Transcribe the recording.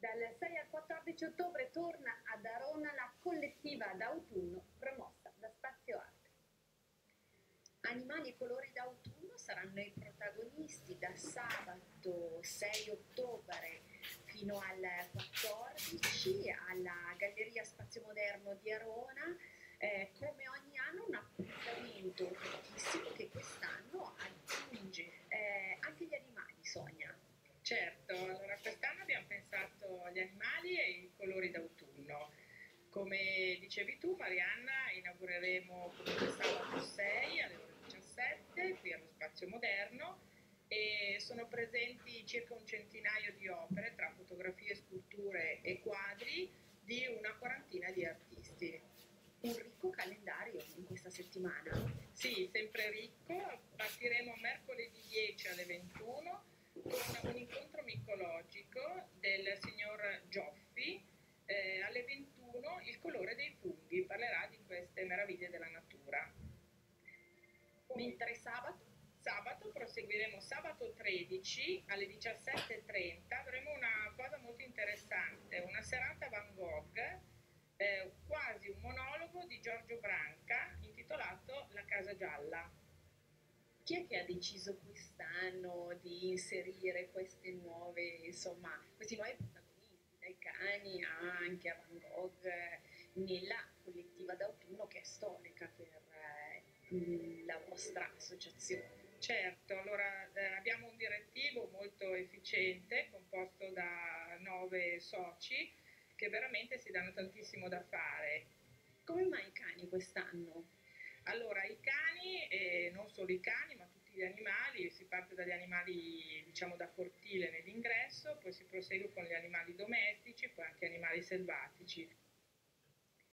Dal 6 al 14 ottobre torna ad Arona la collettiva d'autunno promossa da Spazio Arte. Animali e colori d'autunno saranno i protagonisti da sabato 6 ottobre fino al 14 alla Galleria Spazio Moderno di Arona. Come ogni anno un appuntamento ricchissimo che quest'anno aggiunge anche gli animali, Sonia. Certo, allora quest'anno abbiamo pensato agli animali e ai colori d'autunno. Come dicevi tu, Marianna, inaugureremo comunque sabato 6 alle ore 17 qui allo Spazio Moderno e sono presenti circa un centinaio di opere tra fotografie, sculture e quadri di una quarantina di artisti. Un ricco calendario in questa settimana. Sì, sempre ricco, partiremo mercoledì 10 alle 21 con un incontro micologico del signor Gioffi. Alle 21 il colore dei funghi parlerà di queste meraviglie della natura. Mentre sabato? Sabato proseguiremo sabato 13 alle 17:30, avremo una cosa molto interessante, una serata Van Gogh, quasi un monologo di Giorgio Branca intitolato La Casa Gialla. Chi è che ha deciso quest'anno di inserire queste nuove, insomma, questi nuovi protagonisti, dai cani anche a Van Gogh, nella collettiva d'autunno che è storica per la vostra associazione? Certo, allora abbiamo un direttivo molto efficiente composto da 9 soci che veramente si danno tantissimo da fare. Come mai i cani quest'anno? Allora, i cani, non solo i cani, ma tutti gli animali, si parte dagli animali diciamo da cortile nell'ingresso, poi si prosegue con gli animali domestici, poi anche animali selvatici.